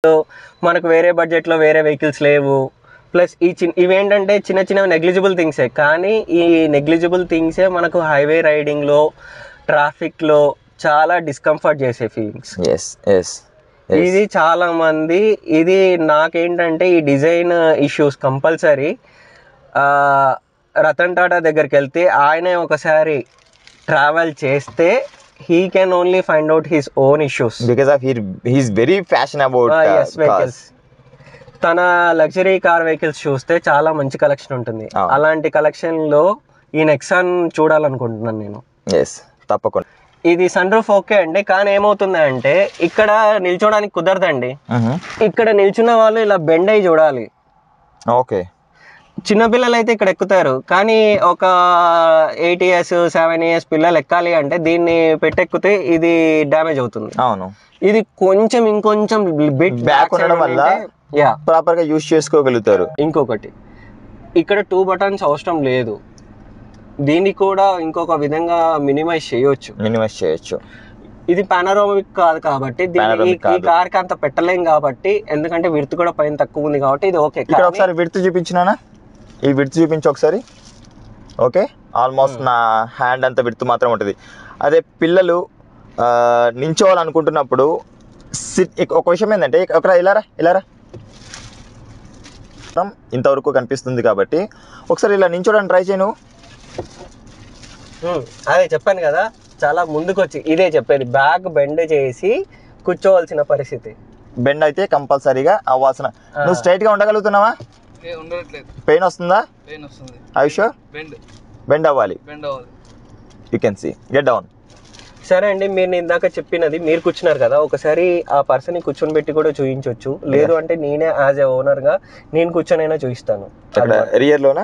మనకు వేరే బడ్జెట్లో వేరే వెహికల్స్ లేవు. ప్లస్ ఇవేంటంటే చిన్న చిన్న నెగ్లిజిబుల్ థింగ్సే, కానీ ఈ నెగ్లిజిబుల్ థింగ్సే మనకు హైవే రైడింగ్లో ట్రాఫిక్లో చాలా డిస్కంఫర్ట్ చేసే ఫీలింగ్స్. ఇది చాలా మంది, ఇది నాకేంటంటే ఈ design issues compulsory Ratan Tata దగ్గరికి వెళ్తే ఆయనే ఒకసారి ట్రావెల్ చేస్తే he can only find out his own issues because of he's very passionate about vehicles. తన లగ్జరీ కార్ వెహికల్స్ చూస్తే చాలా మంచి కలెక్షన్ ఉంటుంది. అలాంటి కలెక్షన్ లో ఈ నెక్సాన్ చూడాలనుకుంటున్నాను నేను. తప్పకుండా. ఇది సన్ రూఫ్ ఓకే అండి, కానీ ఏమవుతుంది అంటే ఇక్కడ నిల్చోడానికి కుదరదండి. ఇక్కడ నిల్చున్న వాళ్ళు ఇలా బెండ్ అయ్యి చూడాలి. ఓకే, చిన్నపిల్లలు అయితే ఇక్కడ ఎక్కుతారు, కానీ ఒక 8 years 7 years పిల్లలు ఎక్కాలి అంటే దీన్ని పెట్టెక్కితే ఇది డ్యామేజ్ అవుతుంది. అవును, ఇది కొంచెం ఇంకొంచెం బిట్ బ్యాక్ ఉండడం వల్ల ప్రాపర్ గా యూజ్ చేసుకోగలుగుతారు. ఇంకొకటి, ఇక్కడ 2 buttons అవసరం లేదు, దీన్ని కూడా ఇంకొక విధంగా మినిమైజ్ చేయొచ్చు. ఇది పానోరామిక్ కాదు కాబట్టి ఈ కార్ కి అంత పెట్టలేం కాబట్టి, ఎందుకంటే విడ్త్ కూడా పైన తక్కువ ఉంది కాబట్టి ఇది ఓకే. ఒకసారి విడ్త్ చూపించినానా, ఈ విడ్త్ చూపించి ఒకసారి. ఓకే, ఆల్మోస్ట్ నా హ్యాండ్ అంత విడ్త్ మాత్రం ఉంటుంది. అదే పిల్లలు నించోవాలనుకుంటున్నప్పుడు ఒక విషయం ఏంటంటే, ఒక ఇలారా ఇంతవరకు కనిపిస్తుంది కాబట్టి ఒకసారి ఇలా నించోడానికి ట్రై చేయను. అదే చెప్పాను కదా, చాలా ముందుకు వచ్చి ఇదే చెప్పేది, బ్యాక్ బెండ్ చేసి కూర్చోవలసిన పరిస్థితి. బెండ్ అయితే కంపల్సరీగా అవ్వాల్సిన. నువ్వు స్ట్రైట్ గా ఉండగలుగుతున్నావా? పెయిన్ వస్తుందా? ఐషూర్ బెండ్ అవ్వాలి. You can see, get down. సరే అండి, మీరు ఇందాక చెప్పినది మీరు కూర్చున్నారు కదా, ఒకసారి ఆ పర్సన్ కూర్చొని పెట్టి కూడా చూపించవచ్చు. లేదు అంటే నేనే యాజ్ ఏ ఓనర్ గా నేను కూర్చొనైనా చూపిస్తాను. రియర్ లోనా?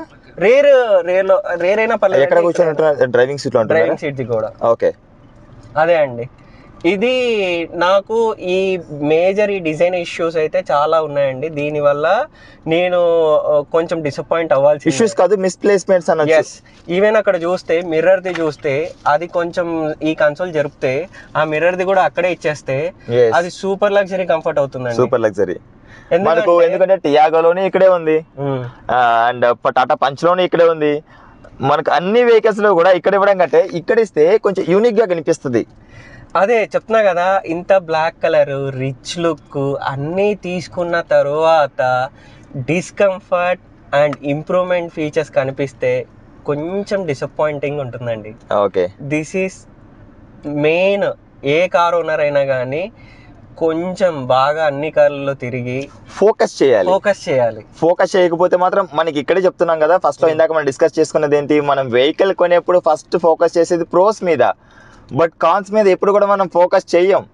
రేర్ అయినా పర్లేదు. ఎక్కడ కూర్చొని? డ్రైవింగ్ సీట్ లో. డ్రైవింగ్ సీట్ కూడా. ఓకే, అదే అండి. ఇది నాకు ఈ మేజర్ ఈ డిజైన్ ఇష్యూస్ అయితే చాలా ఉన్నాయండి. దీనివల్ల నేను కొంచెం డిసప్పాయింట్ అవ్వాల్సి. ఇష్యూస్ కాదు, మిస్ప్లేస్మెంట్స్ అన్నది. ఈవెన్ అక్కడ చూస్తే మిర్రర్ది చూస్తే అది కొంచెం ఈ కన్సోల్ జరిపితే ఆ మిర్రర్ది కూడా అక్కడే ఇచ్చేస్తే అది సూపర్ లగ్జరీ కంఫర్ట్ అవుతుందండి. సూపర్ లగ్జరీ మనకు, ఎందుకంటే టియాగోలోనే ఇక్కడే ఉంది, అండ్ టాటా పంచ్ లోనే ఇక్కడే ఉంది. మనకు అన్ని వెహికల్స్ లో కూడా ఇక్కడ ఇవ్వడం కంటే ఇక్కడ ఇస్తే కొంచెం యూనిక్ గా కనిపిస్తుంది. అదే చెప్తున్నా కదా, ఇంత బ్లాక్ కలర్ రిచ్ లుక్ అన్నీ తీసుకున్న తరువాత డిస్కంఫర్ట్ అండ్ ఇంప్రూవ్మెంట్ ఫీచర్స్ కనిపిస్తే కొంచెం డిసప్పాయింటింగ్ ఉంటుందండి. Okay, this is main. ఏ కార్ ఓనర్ అయినా కానీ కొంచెం బాగా అన్ని కార్లలో తిరిగి ఫోకస్ చేయాలి. ఫోకస్ చేయకపోతే మాత్రం మనకి ఇక్కడే చెప్తున్నాం కదా, ఫస్ట్ లో ఇందాక మనం డిస్కస్ చేసుకున్నది ఏంటి, మనం వెహికల్ కొనేప్పుడు ఫస్ట్ ఫోకస్ చేసేది ప్రోస్ మీద, బట్ కాన్స్ మీద ఎప్పుడు కూడా మనం ఫోకస్ చెయ్యం.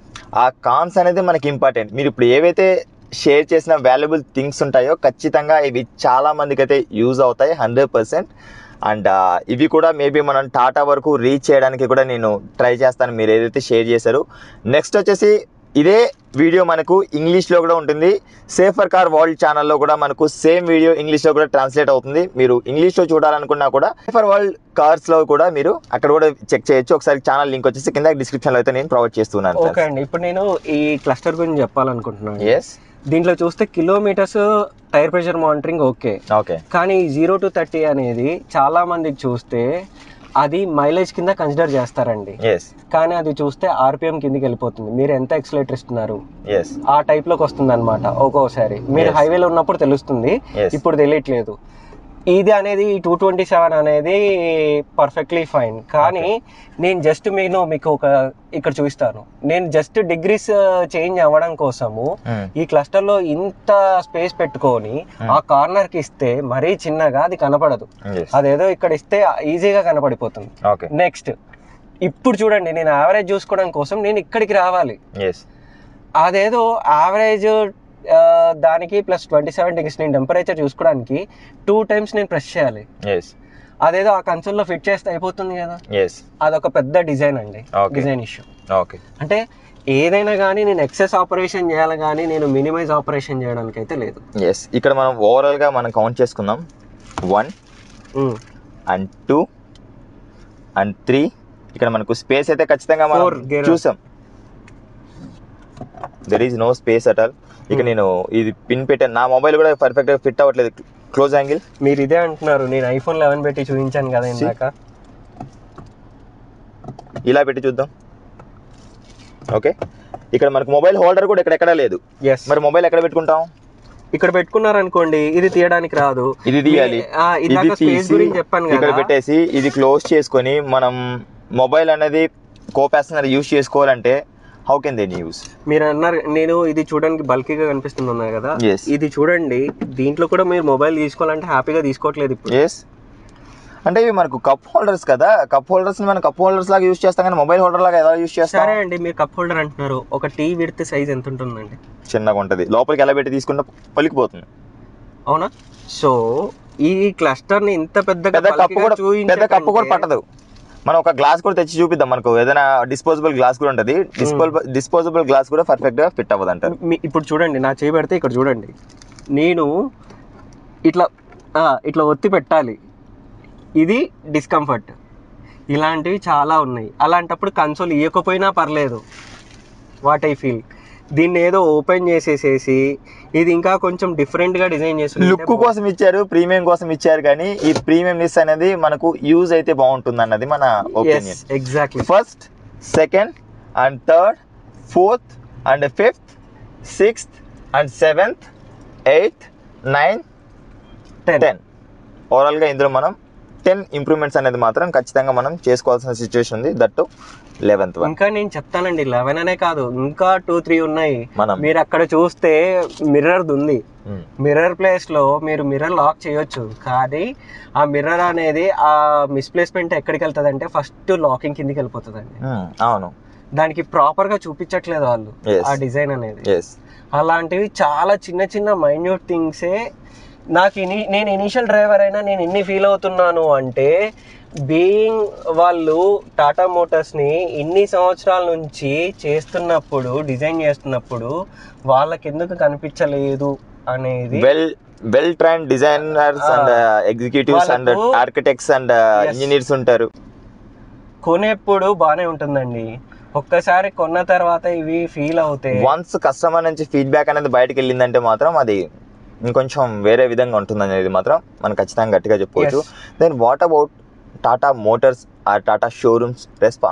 ఆ కాన్స్ అనేది మనకి ఇంపార్టెంట్. మీరు ఇప్పుడు ఏవైతే షేర్ చేసిన వాల్యుబుల్ థింగ్స్ ఉంటాయో ఖచ్చితంగా ఇవి చాలా మందికి అయితే యూజ్ అవుతాయి 100%. అండ్ ఇవి కూడా మేబీ మనం టాటా వరకు రీచ్ చేయడానికి కూడా నేను ట్రై చేస్తాను, మీరు ఏదైతే షేర్ చేశారు. నెక్స్ట్ వచ్చేసి ఇదే వీడియో మనకు ఇంగ్లీష్లో కూడా ఉంటుంది. సేఫర్ కార్ వరల్డ్ ఛానల్లో కూడా మనకు సేమ్ వీడియో ఇంగ్లీష్లో కూడా ట్రాన్స్లేట్ అవుతుంది. మీరు ఇంగ్లీష్లో చూడాలనుకున్నా కూడా సేఫర్ వరల్డ్ కార్స్లో కూడా మీరు అక్కడ కూడా చెక్ చేయొచ్చు. ఒకసారి ఛానల్ లింక్ వచ్చేసి కింద డిస్క్రిప్షన్లో అయితే నేను ప్రొవైడ్ చేస్తున్నాను. ఓకే అండి, ఇప్పుడు నేను ఈ క్లస్టర్ గురించి చెప్పాలనుకుంటున్నాను. దీంట్లో చూస్తే kilometres tyre pressure monitoring okay, కానీ 0 to 30 అనేది చాలా మందికి చూస్తే అది మైలేజ్ కింద కన్సిడర్ చేస్తారండి. కానీ అది చూస్తే ఆర్పిఎం కిందకి వెళ్ళిపోతుంది. మీరు ఎంత ఎక్సలేటర్ ఇస్తున్నారు ఆ టైప్ లోకి వస్తుంది అనమాట. ఒక్కోసారి మీరు హైవేలో ఉన్నప్పుడు తెలుస్తుంది, ఇప్పుడు తెలియట్లేదు. ఇది అనేది 227 అనేది పర్ఫెక్ట్లీ ఫైన్. కానీ నేను జస్ట్ మీకు ఒక ఇక్కడ చూపిస్తాను. నేను జస్ట్ డిగ్రీస్ చేంజ్ అవ్వడం కోసము ఈ క్లస్టర్ లో ఇంత స్పేస్ పెట్టుకొని ఆ కార్నర్ కి ఇస్తే మరీ చిన్నగా అది కనపడదు. అదేదో ఇక్కడ ఇస్తే ఈజీగా కనపడిపోతుంది. నెక్స్ట్ ఇప్పుడు చూడండి, నేను యావరేజ్ చూసుకోవడం కోసం నేను ఇక్కడికి రావాలి. అదేదో యావరేజ్ దానికి ప్లస్ 27 degrees నేను టెంపరేచర్ చూసుకోవడానికి 2 times నేను ప్రెస్ చేయాలి. అదేదో ఆ కన్సోల్లో ఫిట్ చేస్తే అయిపోతుంది కదా. అదొక పెద్ద డిజైన్ అండి, డిజైన్ ఇష్యూ. అంటే ఏదైనా కానీ నేను ఎక్సెస్ ఆపరేషన్ చేయాలి కానీ నేను మినిమైజ్ ఆపరేషన్ చేయడానికి అయితే లేదు. ఇక్కడ మనం ఓవరాల్ గా మనం కౌంట్ చేసుకుందాం. 1 and 2 and 3. ఇక్కడ మనకు స్పేస్ అయితే ఖచ్చితంగా మనం చూసాం. There is no space at all. ఇక నేను ఇది పిన్ పెట్టాను, నా మొబైల్ కూడా పర్ఫెక్ట్గా ఫిట్ అవ్వట్లేదు క్లోజ్ యాంగిల్. మీరు ఇదే అంటున్నారు, నేను iPhone 11 పెట్టి చూపించాను కదా ఇందాక. ఇలా పెట్టి చూద్దాం. ఓకే, ఇక్కడ మనకు మొబైల్ హోల్డర్ కూడా ఎక్కడా లేదు. మరి మొబైల్ ఎక్కడ పెట్టుకుంటాం? ఇక్కడ పెట్టుకున్నారనుకోండి ఇది తీయడానికి రాదు, ఇది తీయాలి. చెప్పాను ఇక్కడ పెట్టేసి ఇది క్లోజ్ చేసుకొని మనం మొబైల్ అనేది కో ప్యాసెంజర్ యూజ్ చేసుకోవాలంటే హౌ కెన్ దే యూస్? మీరు అన్నారు, నేను ఇది చూడడానికి బల్కీగా కనిపిస్తుంది కదా, ఇది చూడండి, దీంట్లో కూడా మీరు మొబైల్ తీసుకోవాలంటే హ్యాపీగా తీసుకోవట్లేదు ఇప్పుడు. అంటే ఇవి మనకు కప్ హోల్డర్స్ కదా, కప్ హోల్డర్స్ మనం కప్ హోల్డర్స్ లాగా యూస్ చేస్తాం కానీ మొబైల్ హోల్డర్ లాగా ఎలా యూస్ చేస్తాం? సరే అండి, మీరు కప్ హోల్డర్ అంటున్నారు, ఒక టీ విడ్త్ సైజ్ ఎంత ఉంటుందండి? చిన్నగా ఉంటుంది, లోపలికి ఎలా పెట్టి తీసుకుంటే పలికిపోతుంది. అవునా? సో ఈ క్లస్టర్ ని ఇంత పెద్ద కప్పు కూడా పట్టదు. మనం ఒక గ్లాస్ కూడా తెచ్చి చూపిద్దాం, మనకు ఏదైనా డిస్పోజబుల్ గ్లాస్ కూడా ఉంటుంది, డిస్పోజబుల్ గ్లాస్ కూడా పర్ఫెక్ట్ గా ఫిట్ అవ్వదు అంటారు. ఇప్పుడు చూడండి, నా చేయి పెడితే ఇక్కడ చూడండి, నేను ఇట్లా ఒత్తి పెట్టాలి, ఇది డిస్కంఫర్ట్. ఇలాంటివి చాలా ఉన్నాయి. అలాంటప్పుడు కన్సోల్ ఇవ్వకపోయినా పర్లేదు, వాట్ ఐ ఫీల్. దీన్ని ఏదో ఓపెన్ చేసేసేసి ఇది ఇంకా కొంచెం డిఫరెంట్గా డిజైన్ చేసి లుక్ కోసం ఇచ్చారు, ప్రీమియం కోసం ఇచ్చారు, కానీ ఈ ప్రీమియంనెస్ అనేది మనకు యూజ్ అయితే బాగుంటుంది అన్నది మన opinion. Exactly. First, second and third, fourth and fifth, sixth and seventh, 8, 9, 10 ఓవరాల్గా ఇందులో మనం 10 ఇంప్రూవ్మెంట్స్ అనేది మాత్రం ఖచ్చితంగా మనం చేసుకోవాల్సిన సిచ్యువేషన్ ఉంది. That 11th one. ఇంకా నేను చెప్తానండి, 11 అనే కాదు, ఇంకా 2-3 ఉన్నాయి. మీరు అక్కడ చూస్తే మిర్రర్ ఉంది, మిర్రర్ ప్లేస్ లో మీరు మిర్రర్ లాక్ చేయొచ్చు, కానీ ఆ మిర్రర్ అనేది ఆ మిస్ప్లేస్మెంట్ ఎక్కడికి వెళ్తుంది అంటే ఫస్ట్ లాకింగ్ కిందికి వెళ్ళిపోతుందండి. అవును, దానికి ప్రాపర్ గా చూపించట్లేదు వాళ్ళు ఆ డిజైన్ అనేది. అలాంటివి చాలా చిన్న చిన్న మైన్యూట్ థింగ్సే నాకు నేను ఇనిషియల్ డ్రైవర్ అయినా నేను ఎన్ని ఫీల్ అవుతున్నాను అంటే, బీయింగ్ వాళ్ళు టాటా మోటార్స్ని ఇన్ని సంవత్సరాల నుంచి చేస్తున్నప్పుడు, డిజైన్ చేస్తున్నప్పుడు వాళ్ళకి ఎందుకు కనిపించలేదు అనేది. Well trained designers and executives and architects and engineers ఉంటారు. కొనేప్పుడు బాగానే ఉంటుందండి, ఒక్కసారి కొన్న తర్వాత ఇవి ఫీల్ అవుతాయి. వన్స్ కస్టమర్ నుంచి ఫీడ్బ్యాక్ అనేది బయటకు వెళ్ళిందంటే మాత్రం అది ఇంకొంచెం వేరే విధంగా ఉంటుంది అనేది మాత్రం మనం ఖచ్చితంగా గట్టిగా చెప్పుకోవచ్చు. Then what about Tata Motors or Tata showrooms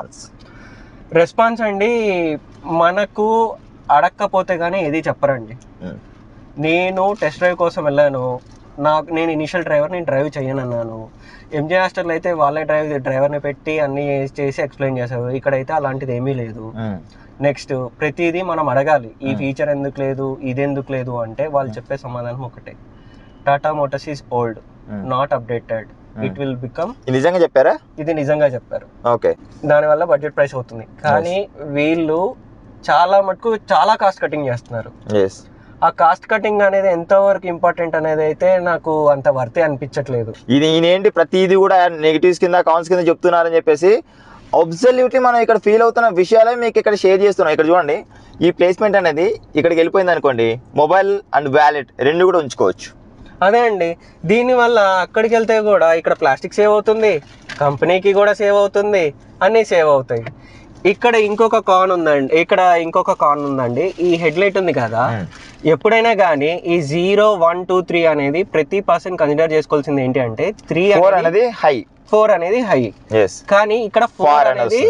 response అండి, మనకు అడక్కపోతే కానీ ఏది చెప్పరండి. నేను టెస్ట్ డ్రైవ్ కోసం వెళ్ళాను, నేను ఇనిషియల్ డ్రైవర్, నేను డ్రైవ్ చేయను అన్నాను. ఎంజే హాస్టల్ అయితే వాళ్ళే డ్రైవర్ని పెట్టి అన్ని చేసి ఎక్స్ప్లెయిన్ చేశారు. ఇక్కడైతే అలాంటిది ఏమీ లేదు. నెక్స్ట్ ప్రతిదీ మనం అడగాలి, ఈ ఫీచర్ ఎందుకు లేదు, ఇది ఎందుకు లేదు అంటే వాళ్ళు చెప్పే సమాధానం ఒకటే, Tata Motors is old, not updated, it will become. నిజంగా చెప్పారా? ఇది నిజంగా చెప్పారు. ఓకే, దానివల్ల బడ్జెట్ ప్రైస్ అవుతుంది, కానీ వీళ్ళు చాలా మటుకు చాలా కాస్ట్ కటింగ్ చేస్తున్నారు. ఆ కాస్ట్ కటింగ్ అనేది ఎంతవరకు ఇంపార్టెంట్ అనేది అయితే నాకు అంత వర్తే అనిపించట్లేదు. ఇది ఏంటి ప్రతిదీ కూడా నెగిటివ్స్ కింద కాన్స్ కింద చెప్తున్నారని చెప్పేసి అబ్సల్యూట్లీ మనం ఇక్కడ ఫీల్ అవుతున్న విషయాలే మీకు ఇక్కడ షేర్ చేస్తున్నాం. ఇక్కడ చూడండి, ఈ ప్లేస్మెంట్ అనేది ఇక్కడికి వెళ్ళిపోయింది అనుకోండి, మొబైల్ అండ్ వ్యాలెట్ రెండు కూడా ఉంచుకోవచ్చు. అదే అండి, దీనివల్ల అక్కడికి వెళ్తే కూడా ఇక్కడ ప్లాస్టిక్ సేవ్ అవుతుంది, కంపెనీకి కూడా సేవ్ అవుతుంది, అన్నీ సేవ్ అవుతాయి. ఇక్కడ ఇంకొక కాన్ ఉందండి, ఈ హెడ్ లైట్ ఉంది కదా, ఎప్పుడైనా కానీ ఈ 0, 1, 2, 3 అనేది ప్రతి పర్సన్ కన్సిడర్ చేసుకోవాల్సింది ఏంటి అంటే 3 అనేది హై, 4 అనేది హై. కానీ ఇక్కడ 4 అనేది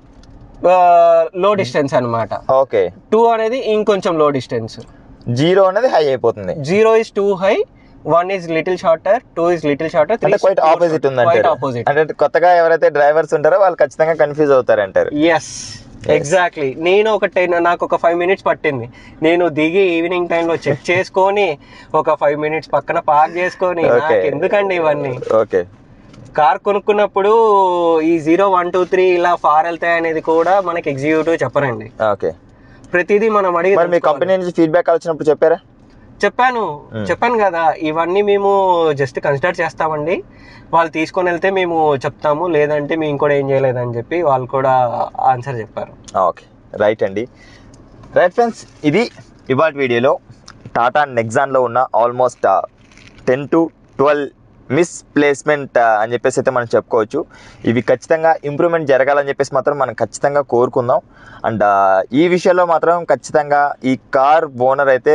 లో డిస్టెన్స్ అన్నమాట. ఓకే, 2 అనేది ఇంకొంచెం లో డిస్టెన్స్, 0 అనేది హై అయిపోతుంది. 0 is too high, 1 is little shorter, 2 is little shorter, 3 is quite opposite ఉంది అంటే. అంటే కొత్తగా ఎవరైతే డ్రైవర్స్ ఉంటారో వాళ్ళు ఖచ్చితంగా కన్ఫ్యూజ్ అవుతారంటారు. Yes, exactly. నాకు ఒక 5 minutes పట్టింది, నేను దిగి ఈవినింగ్ టైంలో చెక్ చేసుకొని ఒక 5 minutes పక్కన పార్క్ చేసుకొని, ఎందుకండి ఇవన్నీ. ఓకే, కార్ కొనుక్కున్నప్పుడు ఈ 0, 1, 2, 3 ఇలా ఫార్ వెళ్తాయి అనేది కూడా మనకి ఎగ్జిక్యూటివ్ చెప్పరండి. ఓకే, ప్రతిదీ మనం అడిగి. మీ కంపెనీ నుంచి ఫీడ్బ్యాక్ వచ్చినప్పుడు చెప్పారా? చెప్పాను కదా, ఇవన్నీ మేము జస్ట్ కన్సిడర్ చేస్తామండి, వాళ్ళు తీసుకొని వెళ్తే మేము చెప్తాము, లేదంటే మేము కూడా ఏం చేయలేదని చెప్పి వాళ్ళు కూడా ఆన్సర్ చెప్పారు. ఓకే, రైట్ అండి. రైట్ ఫ్రెండ్స్, ఇది ఇవాళ వీడియోలో టాటా నెక్సాన్లో ఉన్న ఆల్మోస్ట్ 10 to 12 మిస్ప్లేస్మెంట్ అని చెప్పేసి అయితే మనం చెప్పుకోవచ్చు. ఇవి ఖచ్చితంగా ఇంప్రూవ్మెంట్ జరగాలని చెప్పేసి మాత్రం మనం ఖచ్చితంగా కోరుకుందాం. అండ్ ఈ విషయంలో మాత్రం ఖచ్చితంగా ఈ కార్ ఓనర్ అయితే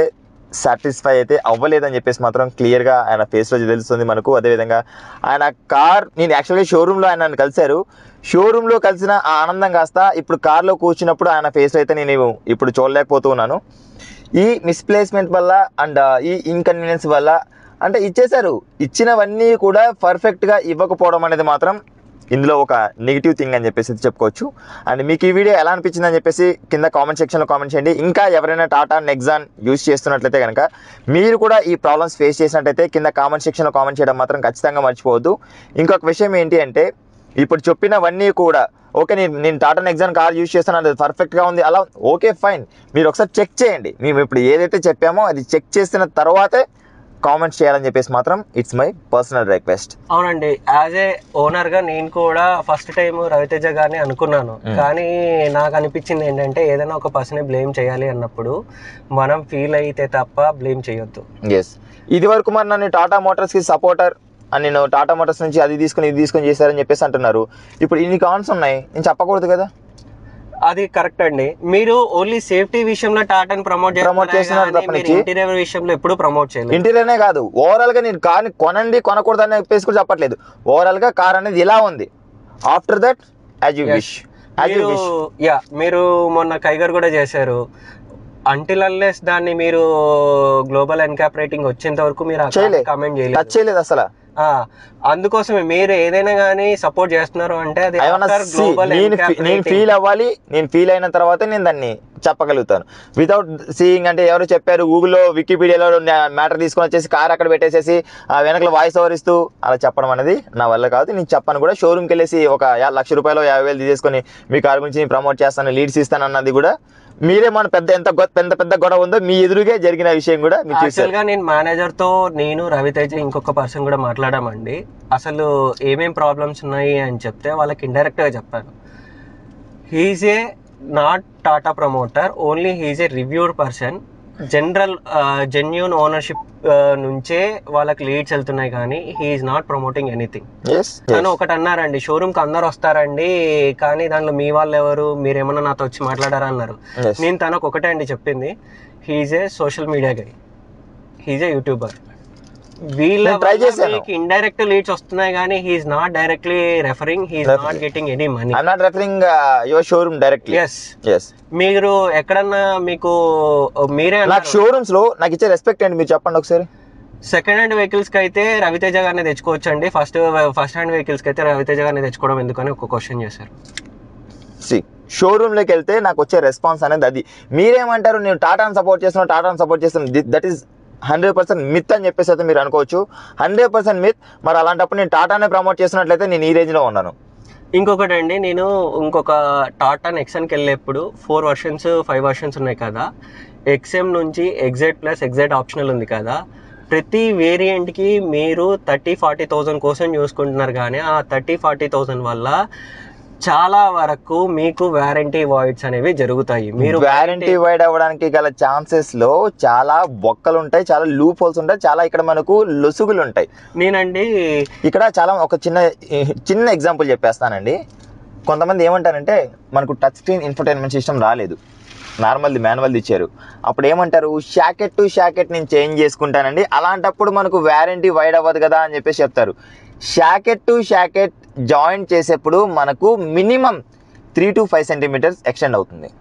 సాటిస్ఫై అయితే అవ్వలేదని చెప్పేసి మాత్రం క్లియర్గా ఆయన ఫేస్లో తెలుస్తుంది మనకు. అదేవిధంగా ఆయన కార్, నేను యాక్చువల్గా షోరూంలో ఆయన నన్ను కలిశారు, షోరూంలో కలిసిన ఆ ఆనందం కాస్త ఇప్పుడు కార్లో కూర్చున్నప్పుడు ఆయన ఫేస్ అయితే నేను ఇప్పుడు చూడలేకపోతూ ఉన్నాను. ఈ మిస్ప్లేస్మెంట్ వల్ల అండ్ ఈ ఇన్కన్వీనియన్స్ వల్ల అంటే ఇచ్చేశారు, ఇచ్చినవన్నీ కూడా పర్ఫెక్ట్గా ఇవ్వకపోవడం అనేది మాత్రం ఇందులో ఒక నెగిటివ్ థింగ్ అని చెప్పేసి చెప్పుకోవచ్చు. అండ్ మీకు ఈ వీడియో ఎలా అనిపించింది అని చెప్పేసి కింద కామెంట్ సెక్షన్లో కామెంట్ చేయండి. ఇంకా ఎవరైనా టాటా నెక్సాన్ యూజ్ చేస్తున్నట్లయితే కనుక మీరు కూడా ఈ ప్రాబ్లమ్స్ ఫేస్ చేసినట్టయితే కింద కామెంట్ సెక్షన్లో కామెంట్ చేయడం మాత్రం ఖచ్చితంగా మర్చిపోవద్దు. ఇంకొక విషయం ఏంటి అంటే ఇప్పుడు చెప్పినవన్నీ కూడా ఓకే, నేను టాటా నెక్సాన్ కార్ యూజ్ చేస్తాను, అది పర్ఫెక్ట్గా ఉంది, అలా ఓకే ఫైన్, మీరు ఒకసారి చెక్ చేయండి. మేము ఇప్పుడు ఏదైతే చెప్పామో అది చెక్ చేసిన తర్వాతే కామెంట్స్ చేయాలని చెప్పేసి మాత్రం ఇట్స్ మై పర్సనల్ రిక్వెస్ట్. అవునండి, యాజ్ ఏ ఓనర్గా నేను కూడా ఫస్ట్ టైం రవితేజ గారిని అనుకున్నాను. కానీ నాకు అనిపించింది ఏంటంటే ఏదైనా ఒక పర్సన్ బ్లేమ్ చేయాలి అన్నప్పుడు మనం ఫీల్ అయితే తప్ప బ్లేమ్ చేయొద్దు. ఎస్, ఇది వరకు మరి నన్ను టాటా మోటార్స్కి సపోర్టర్ అని నేను టాటా మోటార్స్ నుంచి అది తీసుకుని ఇది తీసుకొని చేశారని చెప్పేసి అంటున్నారు. ఇప్పుడు ఇన్ని కాన్స్ ఉన్నాయి, నేను చెప్పకూడదు కదా. అది కరెక్ట్ అండి, మీరు ఓన్లీ సేఫ్టీ విషయంలో టాటాని ప్రమోట్ చేస్తున్నారు తప్ప ఇంటీరియర్ విషయంలో ఎప్పుడు ప్రమోట్ చేయలేదు. ఇంటీరియర్నే కాదు, ఓవరాల్ గా నేను కార్ని కొనండి కొనకూడదు అని చెప్పేసి కూడా చెప్పట్లేదు. ఓవరాల్ గా కార్ అనేది ఇలా ఉంది, after that as you wish. మీరు మొన్న కైగర్ కూడా చేశారు, అంటిల్ అన్లెస్ దాన్ని మీరు గ్లోబల్ ఎన్కాప్ రేటింగ్ వచ్చేంత వరకు మీరు కామెంట్ చేయలేదు అసలు. అందుకోసమే మీరు ఏదైనా కానీ సపోర్ట్ చేస్తున్నారు అంటే అది నేను ఫీల్ అవ్వాలి, నేను ఫీల్ అయిన తర్వాత నేను దాన్ని చెప్పగలుగుతాను. వితౌట్ సీయింగ్ అంటే ఎవరు చెప్పారు గూగుల్లో వికీపీడియాలో మ్యాటర్ తీసుకొని వచ్చేసి కార్ అక్కడ పెట్టేసేసి వెనకల వాయిస్ ఓవర్ ఇస్తూ అలా చెప్పడం అనేది నా వల్ల కాదు. నేను చెప్పను కూడా. షోరూమ్కి వెళ్ళేసి ఒక ₹1,00,000 50,000 తీసేసుకొని మీ కార్ గురించి నేను ప్రమోట్ చేస్తాను, లీడ్స్ ఇస్తాను అన్నది కూడా మీరే మన పెద్ద గొడవ ఉందో మీ ఎదురుగా జరిగిన విషయం కూడా యాక్చువల్గా నేను మేనేజర్ తో నేను రవితేజ ఇంకొక పర్సన్ కూడా మాట్లాడామండి. అసలు ఏమేం ప్రాబ్లమ్స్ ఉన్నాయి అని చెప్తే వాళ్ళకి ఇండైరెక్ట్ గా చెప్పాను. He's a not Tata promoter, only he's a reviewed person. Genuine ownership నుంచే వాళ్ళకి లీడ్స్ వెళ్తున్నాయి కానీ హీఈస్ నాట్ ప్రమోటింగ్ ఎనీథింగ్. తను ఒకటి అన్నారండి, షోరూమ్ కి అందరు వస్తారండి కానీ దాంట్లో మీ వాళ్ళు ఎవరు, మీరేమన్నా నాతో వచ్చి మాట్లాడారా అన్నారు. నేను తనకు ఒకటే అండి చెప్పింది, he's a social media guy, he's a youtuber. వీళ్ళకి ఇండైరెక్ట్ లీడ్స్ వస్తున్నాయి కానీ he's not directly referring, he's not getting any money. I am not referring your showroom directly. yes మీరు ఎక్కడన్నా మీకు మీరే నాకు షోరూమ్స్ లో నాకు ఇచ్చే రెస్పెక్ట్ అండి మీరు చెప్పండి ఒకసారి. సెకండ్ హ్యాండ్ వెహికల్స్ కి అయితే రవితేజ గారిని తెచ్చుకోవచ్చు అండి, ఫస్ట్ హ్యాండ్ వెహికల్స్ కి అయితే రవితేజ గారిని తెచ్చుకోవడం ఎందుకని ఒక క్వశ్చన్ చేశారు. షోరూమ్ లోకి వెళ్తే నాకు వచ్చే రెస్పాన్స్ అనేది అది. మీరేమంటారు, నేను టాటాను సపోర్ట్ చేస్తున్నాను, దట్ ఈస్ 100% మిత్ అని చెప్పేసి అయితే మీరు అనుకోవచ్చు. 100% మిత్. మరి అలాంటప్పుడు నేను టాటానే ప్రమోట్ చేస్తున్నట్లయితే నేను ఈ రేంజ్ లో ఉన్నాను. ఇంకొకటి అండి, నేను ఇంకొక టాటా నెక్సన్కి వెళ్ళేప్పుడు 4 versions 5 versions ఉన్నాయి కదా, XM నుంచి ఎగ్జైట్ ప్లస్ ఎగ్జైట్ ఆప్షనల్ ఉంది కదా, ప్రతి వేరియంట్కి మీరు 30,000-40,000 కోసం చూసుకుంటున్నారు కానీ ఆ 30,000-40,000 వల్ల చాలా వరకు మీకు వారంటీ వాయిడ్స్ అనేవి జరుగుతాయి. మీరు వారంటీ వాయిడ్ అవ్వడానికి గల ఛాన్సెస్ లో చాలా బొక్కలు ఉంటాయి, చాలా లూప్ హోల్స్ ఉంటాయి, చాలా ఇక్కడ మనకు లొసుగులు ఉంటాయి. నేనండి ఇక్కడ చాలా ఒక చిన్న ఎగ్జాంపుల్ చెప్పేస్తానండి. కొంతమంది ఏమంటారంటే మనకు టచ్ స్క్రీన్ ఇన్ఫోటైన్మెంట్ సిస్టమ్ రాలేదు, నార్మల్ది మాన్యువల్ది ఇచ్చారు. అప్పుడు ఏమంటారు, షాకెట్ టు షాకెట్ నేను చేంజ్ చేసుకుంటానండి, అలాంటప్పుడు మనకు వారంటీ వైడ్ అవ్వదు కదా అని చెప్పేసి చెప్తారు. షాకెట్ టు షాకెట్ జాయింట్ చేసేప్పుడు మనకు మినిమం 3 to 5 సెంటీమీటర్స్ ఎక్స్టెండ్ అవుతుంది.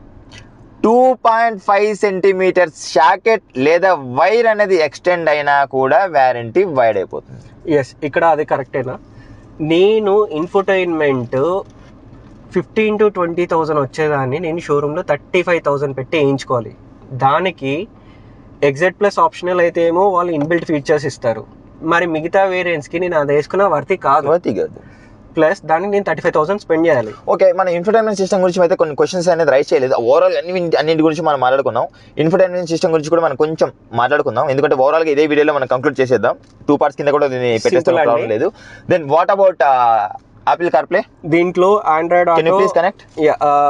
2.5 సెంటీమీటర్స్ షాకెట్ లేదా వైర్ అనేది ఎక్స్టెండ్ అయినా కూడా వారంటీ వైడ్ అయిపోతుంది. ఎస్, ఇక్కడ అది కరెక్టేనా. నేను ఇన్ఫోటైన్మెంట్ 15,000 to 20,000 వచ్చేదాన్ని నేను షోరూంలో 35,000 పెట్టి వేయించుకోవాలి. దానికి ఎగ్జైట్ ప్లస్ ఆప్షనల్ అయితే ఏమో వాళ్ళు ఇన్బిల్ట్ ఫీచర్స్ ఇస్తారు, మరి మిగతా వేరియంట్స్కి నేను అది వేసుకున్న వర్తి కాదు. ప్లస్ దానికి నేను 35,000 స్పెండ్ చేయాలి. ఓకే, మన ఇన్ఫోటైన్మెంట్ సిస్టమ్ గురించి అయితే కొన్ని క్వశ్చన్స్ అనేది రైస్ చేయలేదు. ఓవరాల్ అన్నింటి గురించి మనం మాట్లాడుకున్నాం. ఇన్ఫోటైన్మెంట్ సిస్టమ్ గురించి కూడా మనం కొంచెం మాట్లాడుకుందాం, ఎందుకంటే ఓవరాల్గా ఇదే వీడియోలో మనం కంక్లూడ్ చేసేద్దాం. 2 parts కింద కూడా దీన్ని పెట్టేస్తాం లేదు. Then what about Apple CarPlay? దీంట్లో Android please connect.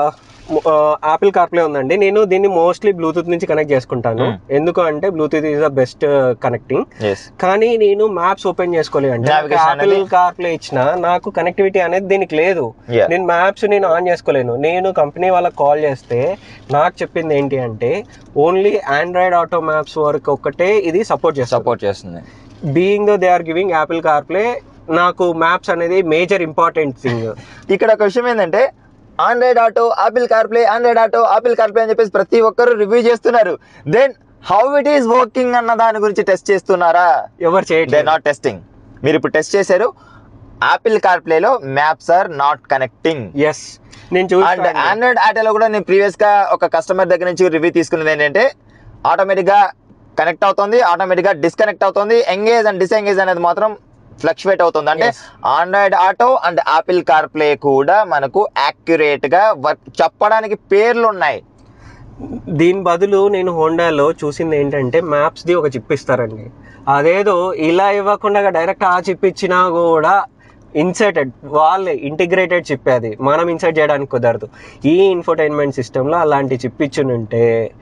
Apple CarPlay ఉందండి. నేను దీన్ని మోస్ట్లీ బ్లూటూత్ నుంచి కనెక్ట్ చేసుకుంటాను. ఎందుకు అంటే Bluetooth is the best connecting. కానీ నేను మ్యాప్స్ ఓపెన్ చేసుకోలేదు అంటే యాపిల్ కార్ప్లే ఇచ్చిన నాకు కనెక్టివిటీ అనేది దీనికి లేదు. నేను మ్యాప్స్ నేను ఆన్ చేసుకోలేను. నేను కంపెనీ వాళ్ళకి కాల్ చేస్తే నాకు చెప్పింది ఏంటి అంటే ఓన్లీ ఆండ్రాయిడ్ ఆటో మ్యాప్స్ వరకు ఒక్కటే ఇది సపోర్ట్ చేస్తుంది. Being though they are giving Apple CarPlay, నాకు మ్యాప్స్ అనేది మేజర్ ఇంపార్టెంట్ థింగ్. ఇక్కడ ఒక విషయం ఏంటంటే Android Auto Apple CarPlay, Android Auto Apple CarPlay అని చెప్పేసి ప్రతి ఒక్కరు రివ్యూ చేస్తున్నారు. Then how it is working అన్న దాని గురించి టెస్ట్ చేస్తున్నారా? ఎవరు చేయట్లేదు. They not testing. మీరు ఇప్పుడు టెస్ట్ చేశారు, యాపిల్ కార్ప్లేలో maps are not connecting. Yes, నేను చూసాను. అండ్ ఆండ్రాయిడ్ ఆటోలో కూడా నేను ప్రీవియస్ గా ఒక కస్టమర్ దగ్గర నుంచి రివ్యూ తీసుకున్నది ఏంటంటే ఆటోమేటిక్ గా కనెక్ట్ అవుతుంది, ఆటోమేటిక్ గా డిస్కనెక్ట్ అవుతుంది, ఎంగేజ్ అండ్ డిస్ఎంగేజ్ అనేది మాత్రం ఫ్లక్చువేట్ అవుతుంది. అంటే Android Auto and Apple CarPlay కూడా మనకు యాక్యురేట్ గా చెప్పడానికి పేర్లు ఉన్నాయి. దీని బదులు నేను హోండాలో చూసింది ఏంటంటే మ్యాప్స్ ది ఒక చిప్ ఇస్తారండి. అదేదో ఇలా ఇవ్వకుండా డైరెక్ట్ ఆ చిప్ ఇచ్చినా కూడా ఇన్సర్టెడ్ వాళ్ళే ఇంటిగ్రేటెడ్ చిప్, అది మనం ఇన్సర్ట్ చేయడానికి కుదరదు. ఈ ఇన్ఫోటైన్మెంట్ సిస్టమ్ లో అలాంటి చిప్ ఇచ్చునుంటే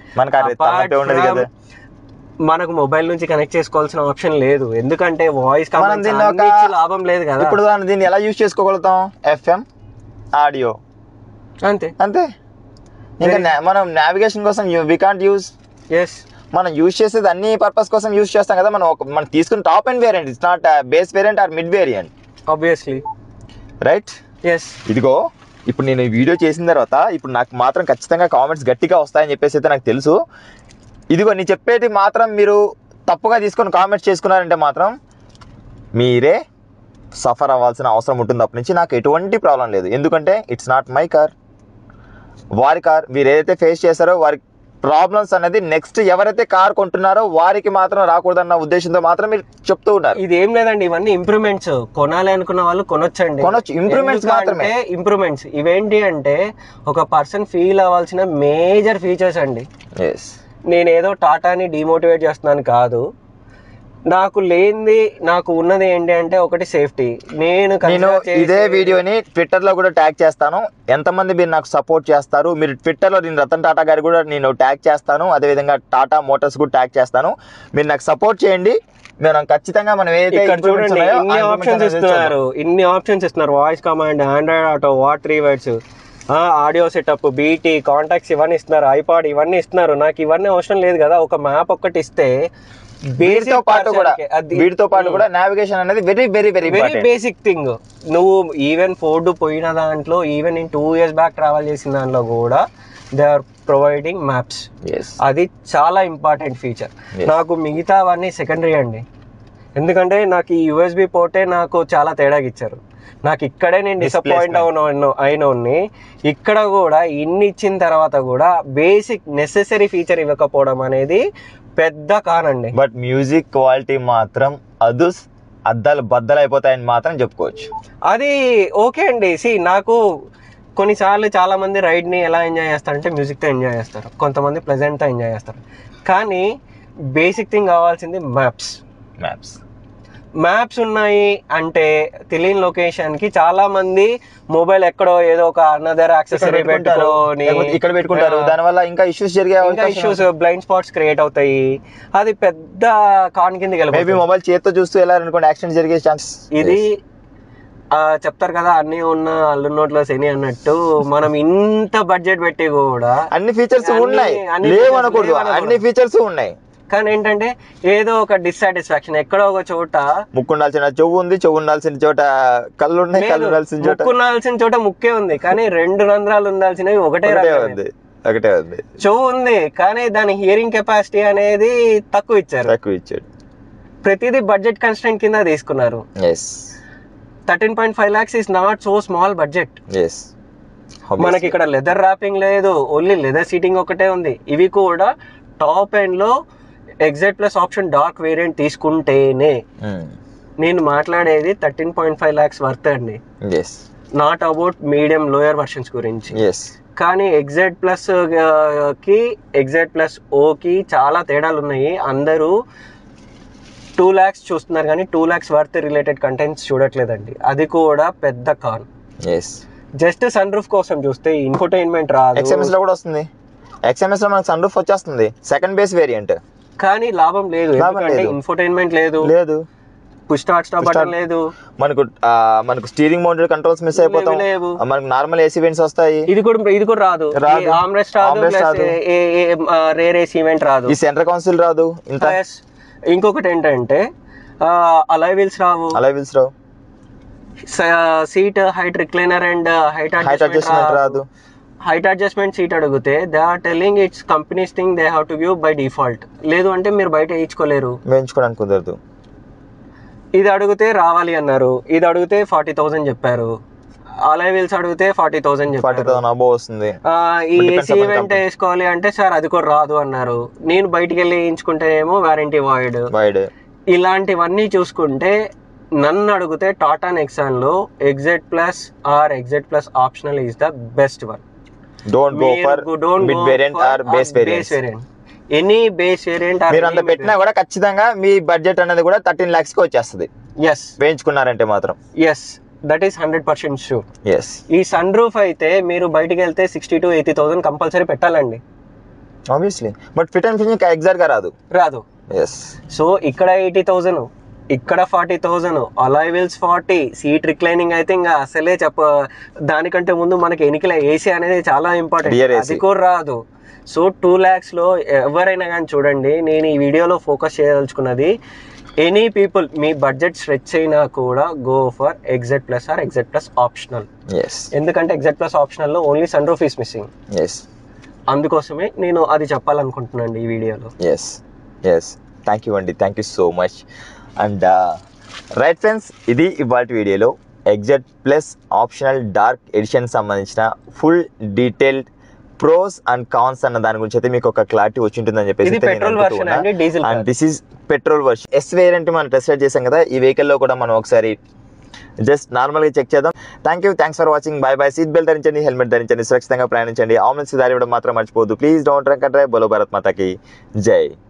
మనకు మొబైల్ నుంచి కనెక్ట్ చేసుకోవాల్సిన ఆప్షన్ లేదు. ఎందుకంటే వాయిస్ లాభం లేదు కదా. ఇప్పుడు దీన్ని ఎలా యూజ్ చేసుకోగలుగుతాం? FM ఆడియో అంతే అంతే. ఇంకా మనం నావిగేషన్ కోసం వి కాంట్ యూజ్. మనం యూజ్ చేసేది అన్ని పర్పస్ కోసం యూజ్ చేస్తాం కదా. మనం తీసుకున్న top and variant, it's not base variant or mid variant obviously, right? ఇదిగో ఇప్పుడు నేను ఈ వీడియో చేసిన తర్వాత ఇప్పుడు నాకు మాత్రం ఖచ్చితంగా కామెంట్స్ గట్టిగా వస్తాయని చెప్పేసి అయితే నాకు తెలుసు. ఇదిగో నీ చెప్పేది మాత్రం మీరు తప్పుగా తీసుకొని కామెంట్స్ చేసుకున్నారంటే మాత్రం మీరే సఫర్ అవ్వాల్సిన అవసరం ఉంటుంది. అప్పటి నుంచి నాకు ఎటువంటి ప్రాబ్లం లేదు. ఎందుకంటే ఇట్స్ నాట్ మై కార్, వారి కార్. మీరు ఏదైతే ఫేస్ చేశారో వారి ప్రాబ్లమ్స్ అనేది నెక్స్ట్ ఎవరైతే కార్ కొంటున్నారో వారికి మాత్రం రాకూడదన్న ఉద్దేశంతో మాత్రం మీరు చెప్తూ ఉన్నారు. ఇది ఏం లేదండి, ఇవన్నీ ఇంప్రూవ్మెంట్స్. కొనాలి అనుకున్న వాళ్ళు కొనొచ్చు. ఇంప్రూవ్మెంట్స్ మాత్రమే. ఇంప్రూవ్మెంట్స్ ఇవేంటి అంటే ఒక పర్సన్ ఫీల్ అవ్వాల్సిన మేజర్ ఫీచర్స్ అండి. నేనేదో టాటాని డిమోటివేట్ చేస్తున్నాను కాదు. నాకు లేనిది నాకు ఉన్నది ఏంటి అంటే ఒకటి సేఫ్టీ. నేను ఇదే వీడియోని ట్విట్టర్ లో కూడా ట్యాగ్ చేస్తాను. ఎంతమంది మీరు నాకు సపోర్ట్ చేస్తారు, మీరు ట్విట్టర్ లో నేను రతన్ టాటా గారు కూడా నేను ట్యాగ్ చేస్తాను, అదేవిధంగా టాటా మోటార్స్ కూడా ట్యాగ్ చేస్తాను. మీరు నాకు సపోర్ట్ చేయండి. మనం ఖచ్చితంగా మనం ఏదైతే ఇన్ని ఆప్షన్స్ ఇస్తున్నారు, voice command, Android Auto, what 3 words, audio setup, BT, contacts ఇవన్నీ ఇస్తున్నారు, ఐపాడ్ ఇవన్నీ ఇస్తున్నారు. నాకు ఇవన్నీ అవసరం లేదు కదా. ఒక మ్యాప్ ఒక్కటి ఇస్తే వీటితో పాటు కూడా నావిగేషన్ అనేది very very very very basic thing. నువ్వు ఈవెన్ ఫోర్డ్ పోయిన దాంట్లో, ఈవెన్ నేను 2 years బ్యాక్ ట్రావెల్ చేసిన దాంట్లో కూడా దే ఆర్ ప్రొవైడింగ్ మ్యాప్స్. అది చాలా ఇంపార్టెంట్ ఫీచర్. నాకు మిగతావన్నీ సెకండరీ అండి. ఎందుకంటే నాకు ఈ USB పోర్టే నాకు చాలా తేడాగా ఇచ్చారు. నాకు ఇక్కడే నేను డిసప్పాయింట్ అయినోన్ని ఇక్కడ కూడా ఇన్ని ఇచ్చిన తర్వాత కూడా బేసిక్ నెసెసరీ ఫీచర్ ఇవ్వకపోవడం అనేది పెద్ద కానండి. బట్ మ్యూజిక్ క్వాలిటీ మాత్రం అద్దాలు బద్దలైపోతాయని మాత్రం చెప్పుకోవచ్చు. అది ఓకే అండి. నాకు కొన్నిసార్లు చాలా మంది రైడ్ని ఎలా ఎంజాయ్ చేస్తారంటే మ్యూజిక్తో ఎంజాయ్ చేస్తారు, కొంతమంది ప్లెజెంట్తో ఎంజాయ్ చేస్తారు. కానీ బేసిక్ థింగ్ కావాల్సింది మ్యాప్స్ ఉన్నాయి అంటే తెలియని లొకేషన్ కి చాలా మంది మొబైల్ ఎక్కడో ఏదో ఒక అనదర్ యాక్సెసరీ పెట్టుకొని ఇక్కడ పెట్టుకుంటారు. దానివల్ల ఇంకా ఇష్యూస్ బ్లైండ్ స్పాట్స్ క్రియేట్ అవుతాయి. అది పెద్ద కాన్ కింద వెళ్ళిపోతుంది. మొబైల్ చేతితో చూస్తూ వెళ్ళారనుకోండి యాక్సిడెంట్ జరిగే ఛాన్స్. ఇది చెప్తారు కదా అన్ని ఉన్న అల్లు నోట్లో శని అన్నట్టు, మనం ఇంత బడ్జెట్ పెట్టి కూడా అన్ని ఫీచర్స్ ఉన్నాయి, లేవు అనకూడదు, అన్ని ఫీచర్స్ ఉన్నాయి. కానీ ఏంటంటే ఏదో ఒక డిస్సాటిస్ఫాక్షన్ ఎక్కడో ఒక చోట. ముక్కు ఉండాల్సిన చెవు ఉంది, చెవు ఉండాల్సిన చోట కళ్ళు ఉన్నాయి, కళ్ళు ఉండాల్సిన చోట ముక్కు ఉండాల్సిన చోట ముక్కే ఉంది, కానీ 2 రంధ్రాలు ఉండాల్సినవి ఒకటే ఉంది. చెవు ఉంది కానీ దాని హియరింగ్ కెపాసిటీ అనేది తక్కువ ఇచ్చాడు. ప్రతిదీ బడ్జెట్ కన్స్ట్రెంట్ కింద తీసుకున్నారు. 13.5 lakhs is not so small budget. మనకి ఇక్కడ లెదర్ ర్యాపింగ్ లేదు, ఓన్లీ లెదర్ సీటింగ్ ఒకటే ఉంది. ఇవి కూడా టాప్ ఎండ్ లో exact plus option dark variant తీసుకుంటేనే. నేను మాట్లాడేది 13.5 lakhs వర్త్ అండి, not about medium lower versions గురించి. కానీ ఎగ్జాక్ట్ ప్లస్ కి ఎగ్జాక్ట్ ప్లస్ ఓకి చాలా తేడాలు ఉన్నాయి. అందరూ 2 lakhs చూస్తున్నారు కానీ 2 lakhs వర్త్ రిలేటెడ్ కంటెంట్స్ చూడట్లేదండి. అది కూడా పెద్ద కాన్. జస్ట్ సన్ రూఫ్ కోసం చూస్తే ఇన్ఫోటైన్మెంట్ రాదు. XMS లో కూడా వస్తుంది. XMS లో మనకు సన్ రూఫ్ వచ్చేస్తుంది, సెకండ్ బేస్ వేరియంట్. కానీ లాభం లేదు, ఎందుకంటే ఇన్ఫోటైన్మెంట్ లేదు, పుష్ స్టార్ట్ బటన్ లేదు, మనకు స్టీరింగ్ మౌంటెడ్ కంట్రోల్స్ మిస్ అయిపోతాం, మనకు నార్మల్ ఏసీ వెంట్స్ వస్తాయి. ఇది కూడా రాదు, ఆర్మ్రెస్ట్ రాదు, రేర్ ఏసీ వెంట్ రాదు, ఈ సెంటర్ కౌన్సిల్ రాదు. ఇంకొకటి ఏంటంటే అలాయ్ వీల్స్ రావు, seat height recliner and height adjustment రాదు. హైట్ అడ్జస్ట్మెంట్ సీట్ అడిగితే they are telling it's companies thing, they have to give by default. లేదు అంటే మీరు బయట వేయించుకోడానికి కుదరదు. ఇది అడిగితే రావాలి అన్నారు, ఇది అడిగితే 40,000 చెప్పారు. అలాయ్ వీల్స్ అడిగితే 40,000 వస్తుంది. ఈ ఏసీ ఈవెంట్ వేసుకోవాలి అంటే సార్ అది కూడా రాదు అన్నారు. నేను బయటికి వెళ్ళి వేయించుకుంటే ఏమో వారంటీ వాయిడ్. ఇలాంటివన్నీ చూసుకుంటే నన్ను అడిగితే టాటా నెక్సాన్ లో XZ plus or XZ plus optional is the best one. Don't go for mid variant or base variant. Any base variant మీరు అంత పెట్టినా కూడా ఖచ్చితంగా మీ బడ్జెట్ అనేది కూడా 13 lakhs కి వచ్చేస్తుంది. వేయించుకున్నారంటే మాత్రం దట్ ఈస్ 100% షూర్. ఈ సన్ రూఫ్ అయితే మీరు బయటికి వెళ్తే 60,000 to 80,000 కంపల్సరీ పెట్టాలండి, obviously. But fit and finishing exact గా రాదు. సో ఇక్కడ 80,000, ఇక్కడ 40,000, అలాయ్ వీల్స్ 40, సీట్ రిక్లైనింగ్ అయితే ఇంకా అసలే దానికంటే ముందు మనకి ఎన్నికల ఏసీ అనేది చాలా ఇంపార్టెంట్, అది కూడా రాదు. సో 2 lakhs లో ఎవరైనా కానీ చూడండి, నేను ఈ వీడియోలో ఫోకస్ చేయదలుచుకున్నది ఎనీ పీపుల్ మీ బడ్జెట్ స్ట్రెచ్ అయినా కూడా go for XZ plus or XZ plus optional. ఎందుకంటే ఎగ్జెట్ ప్లస్ ఆప్షనల్లో only sunroof is missing. అందుకోసమే నేను అది చెప్పాలనుకుంటున్నాను ఈ వీడియోలో. థ్యాంక్ యూ అండి, thank you so much. And right friends, ఇది ఇవాళ వీడియోలో XZ plus optional dark edition సంబంధించిన full detailed pros and cons అన్న దాని గురించి అయితే మీకు ఒక క్లారిటీ వచ్చి ఉంటుందని చెప్పేసి. And this is petrol version. S variant మనం టెస్ట్ రైడ్ చేసాం కదా, ఈ వెహికల్లో కూడా మనం ఒకసారి జస్ట్ నార్మల్గా చెక్ చేద్దాం. Thanks for watching. Bye. Seat belt ధరించండి, హెల్మెట్ ధరించండి, సురక్షితంగా ప్రయాణించండి, ఆంబులెన్స్ దారి ఇవ్వడం మాత్రం మర్చిపోవద్దు. Please don't drunk and drive. బోలో భారత్ మాతాకి జై.